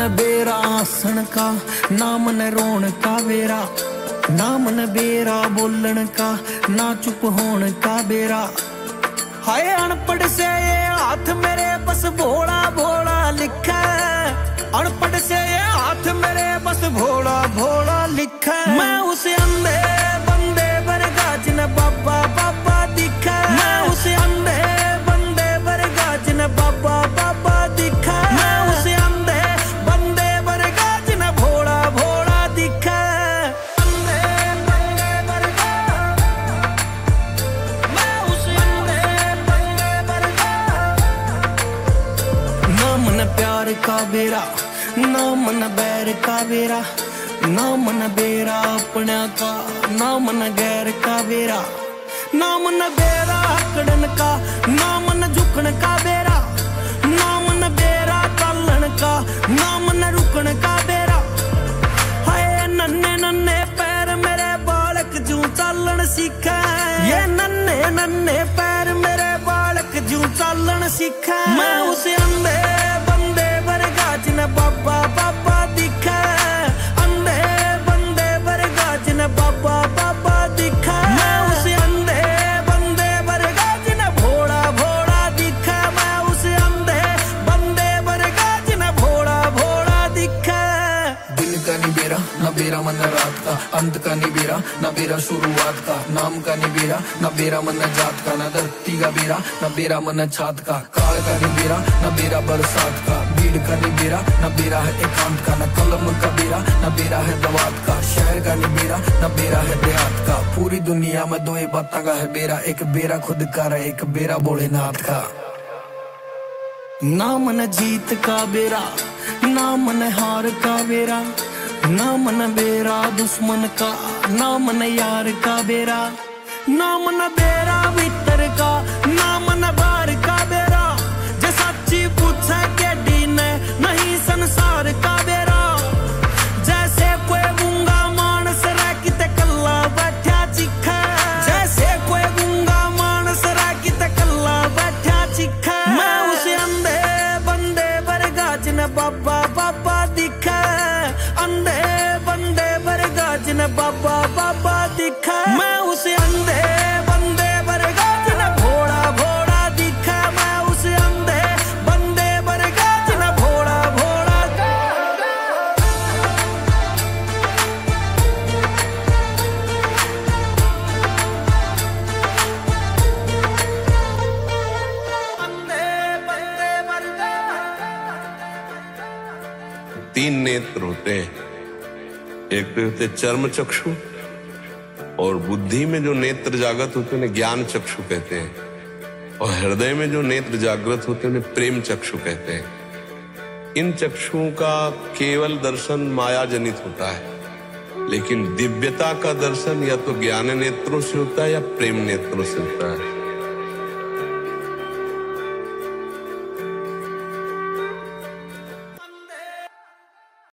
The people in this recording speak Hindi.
बेरा हंसन का, ना मन रोन का बेरा, ना मन बेरा बोलन का, ना चुप होने का बेरा। हाय अनपढ़ से ये हाथ मेरे बस भोला भोला लिखा है, अनपढ़ से ये हाथ मेरे बस भोला भोला लिखा है। मैं उसे अंधे बंदे वर्गा जिन्हें बाबा बाबा दिखा है, मैं उसे अंधे बंदे वर्गा जिन्हें बाबा बाबा दिखा है, मैं उसे अंधे बंदे वर्गा जिन्हें भोला भोला दिखा है। अंधे बंदे वर्गा, मैं उसे अंधे बंदे वर्गा। ना मन प्यार का बेरा, ना मन बैर का बेरा, ना मन बेरा अपना का, ना मन गैर का बेरा, ना मन बेरा हकड़न का, ना मन झुकन का बेरा, ना मन बेरा चलन का, ना मन रुकन का बेरा। हाय नन्हे नन्हे पैर मेरे बालक जू चलन सीखा, ये नन्हे नन्हे पैर मेरे बालक जू चलन सीखा। मैं उसे अंधे बंदे वर्गा जिन्हें बाबा बाबा दिखा, अंधे बंदे वर्गा जिन्हें बाबा बाबा दिखा। मैं उसे अंधे बंदे वर्गा जिन्हें भोला भोला दिखा, मैं उसे अंधे बंदे वर्गा जिन्हें भोला भोला दिखा। दिन का नहीं बेरा, ना बेरा मन रात का, अंत का नहीं बेरा, ना बेरा शुरुआत का, नाम का नहीं बेरा, ना बेरा मन जात का, ना धरती का बेरा, ना बेरा मन छात का, काल का नहीं बेरा, ना बेरा बरसात का, भीड़ का नहीं बेरा, ना बेरा है एकांत का, ना कलम का बेरा, ना बेरा है दवात का, शहर का नहीं बेरा, ना बेरा है देहात का। पूरी दुनिया में दो ही बातों का है बेरा, एक बेरा खुद का है, एक बेरा भोलेनाथ का। ना मन जीत का बेरा, ना मन हार का बेरा, ना मन बेरा दुश्मन का, ना मन यार का बेरा, ना मन बेरा भीतर का, ना मन बाहर का बेरा। जे सच्ची पूछे के डीने नहीं संसार का बेरा, जैसे कोई गूंगा मानस रह किते कल्ला बैठा चिखा, जैसे कोई गूंगा मानस रह किते कल्ला बैठा चिखा। मैं उसे अंधे बंदे वर्गा जिन्हें बाबा बाबा दिखा, अंधे बंदे वर्गा जिन्हें बाबा बाबा दिखा। मैं उसे अंधे बंदे वर्गा जिन्हें भोला भोला दिखा, मैं उसे अंधे बंदे वर्गा जिन्हें भोला भोला। अंधे बंदे वर्गा। तीन नेत्र होते हैं, एक तो होते चर्म चक्षु, और बुद्धि में जो नेत्र जागृत होते हैं उन्हें ज्ञान चक्षु कहते हैं, और हृदय में जो नेत्र जागृत होते हैं उन्हें प्रेम चक्षु कहते हैं। इन चक्षुओं का केवल दर्शन माया जनित होता है, लेकिन दिव्यता का दर्शन या तो ज्ञान नेत्रों से होता है या प्रेम नेत्रों से होता है।